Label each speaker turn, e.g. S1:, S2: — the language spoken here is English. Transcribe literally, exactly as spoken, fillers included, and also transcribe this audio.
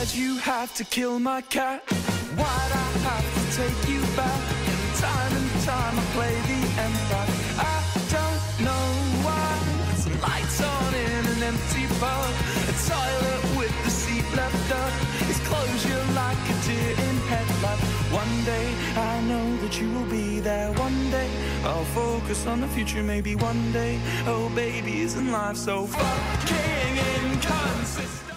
S1: Why'd you have to kill my cat? Why'd I have to take you back? And time and time I play the empath. I don't know why. Some lights on in an empty bar, a toilet with the seat left up. It's closure like a deer in headlight. One day I know that you will be there. One day I'll focus on the future. Maybe one day, oh baby, isn't life so fucking inconsistent?